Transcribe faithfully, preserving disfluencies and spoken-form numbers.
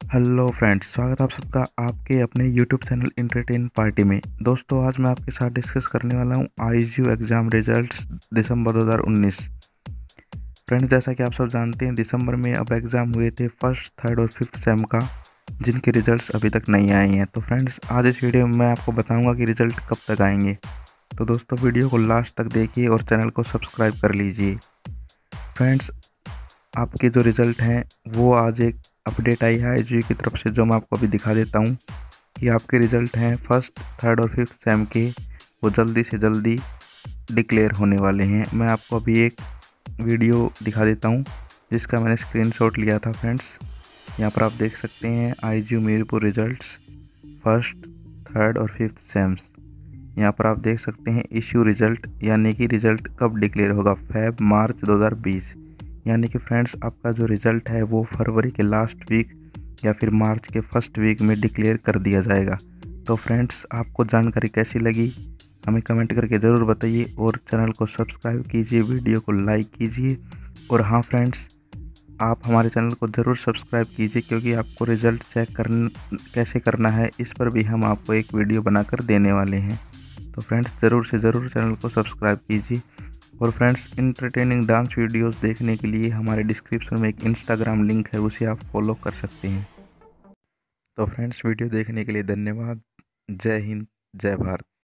Hello friends, स्वागत है आप सबका आपके अपने यूट्यूब चैनल एंटरटेन पार्टी में। दोस्तों, आज मैं आपके साथ डिस्कस करने वाला हूं आईजीयू एग्ज़ाम रिजल्ट्स दिसंबर दो हज़ार उन्नीस। फ्रेंड्स, जैसा कि आप सब जानते हैं, दिसंबर में अब एग्ज़ाम हुए थे फर्स्ट, थर्ड और फिफ्थ सेम का, जिनके रिजल्ट्स अभी तक नहीं आए हैं। तो फ्रेंड्स, आज इस वीडियो में मैं आपको बताऊँगा कि रिज़ल्ट कब तक आएंगे। तो दोस्तों, वीडियो को लास्ट तक देखिए और चैनल को सब्सक्राइब कर लीजिए। फ्रेंड्स, आपके जो रिज़ल्ट हैं वो आज एक अपडेट आई है आईजीयू की तरफ से, जो मैं आपको अभी दिखा देता हूँ कि आपके रिज़ल्ट हैं फर्स्ट, थर्ड और फिफ्थ सेम के, वो जल्दी से जल्दी डिक्लेयर होने वाले हैं। मैं आपको अभी एक वीडियो दिखा देता हूँ जिसका मैंने स्क्रीनशॉट लिया था। फ्रेंड्स, यहाँ पर आप देख सकते हैं IGU Mirpur results first, third और फिफ्थ सेम्स। यहाँ पर आप देख सकते हैं इश्यू रिज़ल्ट, यानी कि रिज़ल्ट कब डिक्लेयर होगा, फेब मार्च दो हज़ार बीस। यानी कि फ्रेंड्स, आपका जो रिज़ल्ट है वो फरवरी के लास्ट वीक या फिर मार्च के फर्स्ट वीक में डिक्लेयर कर दिया जाएगा। तो फ्रेंड्स, आपको जानकारी कैसी लगी हमें कमेंट करके ज़रूर बताइए और चैनल को सब्सक्राइब कीजिए, वीडियो को लाइक कीजिए। और हाँ फ्रेंड्स, आप हमारे चैनल को ज़रूर सब्सक्राइब कीजिए, क्योंकि आपको रिज़ल्ट चेक करन कैसे करना है इस पर भी हम आपको एक वीडियो बनाकर देने वाले हैं। तो फ्रेंड्स, ज़रूर से ज़रूर चैनल को सब्सक्राइब कीजिए। और फ्रेंड्स, इंटरटेनिंग डांस वीडियोस देखने के लिए हमारे डिस्क्रिप्शन में एक इंस्टाग्राम लिंक है, उसे आप फॉलो कर सकते हैं। तो फ्रेंड्स, वीडियो देखने के लिए धन्यवाद। जय हिंद, जय भारत।